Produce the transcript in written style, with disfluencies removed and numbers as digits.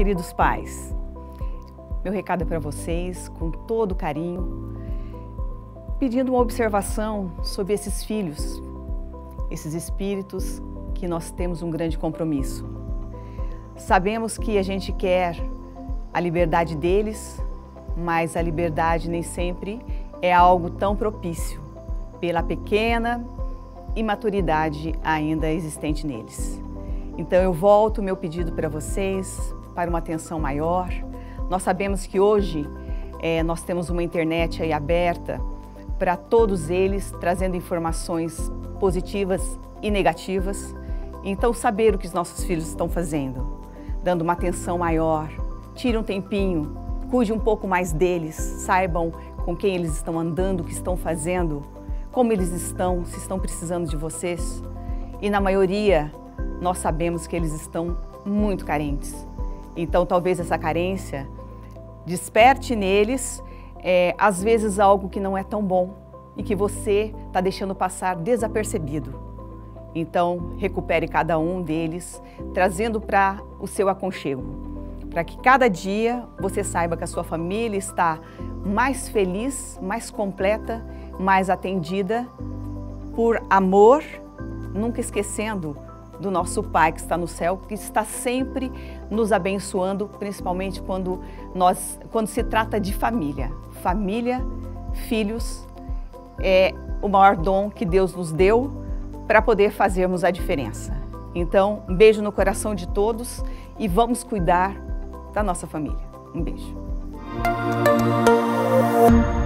Queridos pais, meu recado é para vocês, com todo carinho, pedindo uma observação sobre esses filhos, esses espíritos que nós temos um grande compromisso. Sabemos que a gente quer a liberdade deles, mas a liberdade nem sempre é algo tão propício pela pequena imaturidade ainda existente neles. Então eu volto o meu pedido para vocês, para uma atenção maior. Nós sabemos que hoje nós temos uma internet aí aberta para todos eles, trazendo informações positivas e negativas. Então saber o que os nossos filhos estão fazendo, dando uma atenção maior, tire um tempinho, cuide um pouco mais deles, saibam com quem eles estão andando, o que estão fazendo, como eles estão, se estão precisando de vocês. E na maioria, nós sabemos que eles estão muito carentes. Então talvez essa carência desperte neles, às vezes algo que não é tão bom e que você está deixando passar desapercebido. Então recupere cada um deles, trazendo para o seu aconchego, para que cada dia você saiba que a sua família está mais feliz, mais completa, mais atendida por amor, nunca esquecendo do nosso Pai que está no céu, que está sempre nos abençoando, principalmente quando se trata de família. Família, filhos, é o maior dom que Deus nos deu para poder fazermos a diferença. Então, um beijo no coração de todos e vamos cuidar da nossa família. Um beijo.